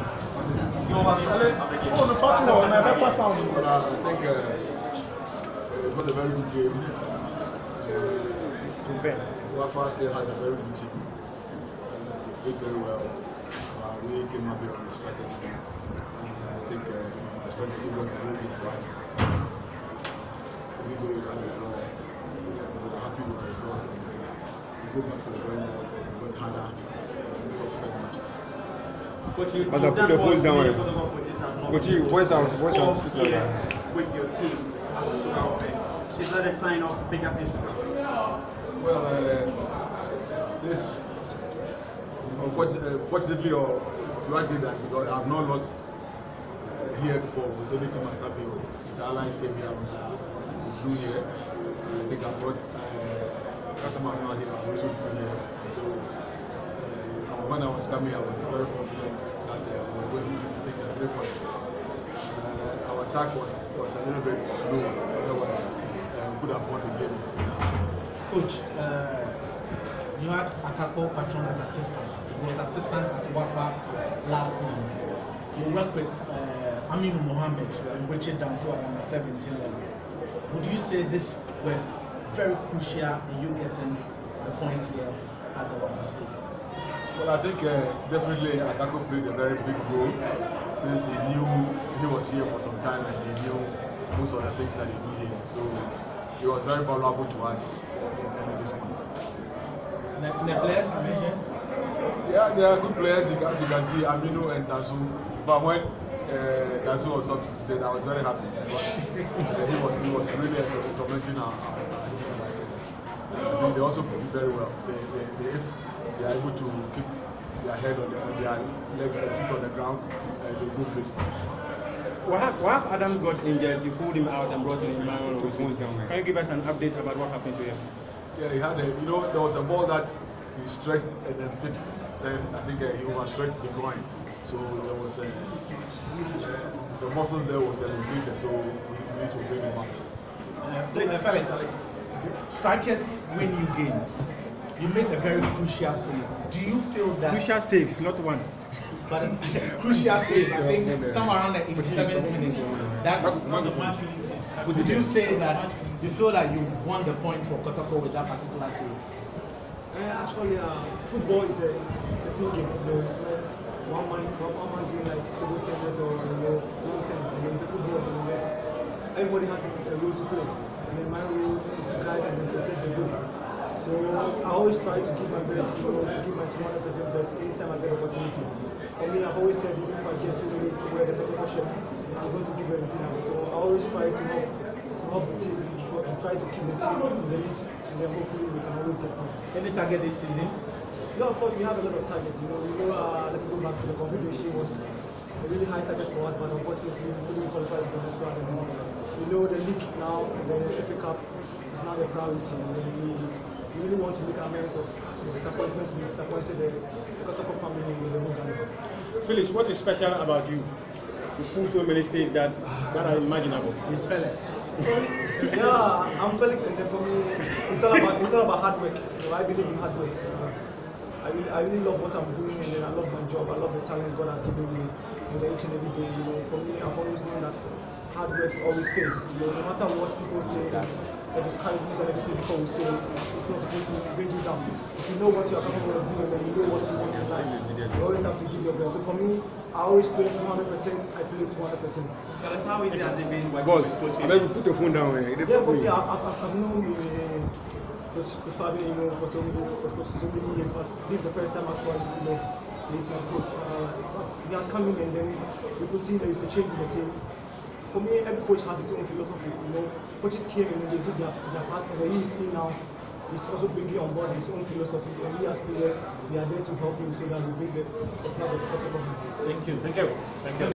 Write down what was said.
Oh, the first one, that first sound. I think it was a very good game. Wafa still has a very good team. They played very well. We came up here on the strategy. And I think our strategy worked a little bit for us. We go with that draw. We are happy with the result. And we go back to the drawing board and work harder in subsequent matches. But you But I put the phone down. But you, voice out. With your team, is that a sign of bigger things to come? Well, this, fortunately, or to actually that, because I've not lost here before with any team like that. The Alliance came here with Blue here. I think I've got customers now here, I also drew here. So when I was coming, I was very confident that we were going to take the 3 points. Our attack was a little bit slow, otherwise we could have won the game in the second half. Coach, you had Akako Patron as assistant. He was assistant at Wafa last season. You worked with Aminu Mohammed and Richard Danso at under 17 level. Would you say this were very crucial in you getting the point here at the Wafa Stadium? Well, I think definitely Akako played a very big role since he knew he was here for some time and he knew most of the things that he do here. So he was very valuable to us in this point. The players I mentioned? Yeah, they are good players. As you can see, Aminu and Danso. But when Danso was up today, I was very happy because he was really tormenting our team. I think they also played very well. If they are able to keep their head on their legs, their feet on the ground, they go places. Wahab Adam got injured, you pulled him out and brought him in. Can you give us an update about what happened to him? Yeah, he had there was a ball that he stretched and then picked. Then I think he overstretched the groin. So there was the muscles there was elongated, so we need to bring him out. Felix, strikers win you games. You made a very crucial save. Do you feel that... Crucial saves, not one. But crucial save, I think somewhere around the 87th minute. Would you say that you feel that you won the point for Kotoko with that particular save? Actually, football is a team game. It's not one man game like table tennis or long tennis. It's a football game. Everybody has a role to play. And then my role is to guide and then protect the goal. So I always try to give my best, to give my 200% best anytime I get opportunity. For me, I've always said, even if I get 2 minutes to wear the Kotoko shirt, I'm going to give everything out. So I always try to help the team and try to keep the team in the lead, and then hopefully we can always get points. Any target this season? Yeah, of course we have a lot of targets. Let me go back to the competition. Was a really high target for us, but unfortunately we couldn't qualify to the next round. The league now, and then the FA Cup is now the priority. And we really want to make amends of the disappointment we disappointed the Kotoko family with the move. Felix, what is special about you? You pull so many saves that are unimaginable. It's Felix. Yeah, I'm Felix, and then for me, it's all about hard work. I believe in hard work. I really love what I'm doing, and then I love my job. I love the talent God has given me. Each and every day, for me, I've always known that hard work always pays. No matter what people say, that the discouragement and everything people will say, it's not supposed to bring you down. If you know what you are capable of doing, and you know what you want in life, you always have to give your best. So for me, I always train 200%. I play 200%. Felix, how easy has it been working Boss, with Coach? I beg you put the phone down. Yeah, for me, I've known Coach Fabian, for so many years, but this is the first time actually, he's my coach. He has come in and then we could see there is a change in the team. For me, every coach has his own philosophy. Coaches came and they did their part, and he is in now. He's also bringing on board his own philosophy, and we as players, we are there to help him so that we bring the flag of Kotoko. Thank you. Thank you. Thank you.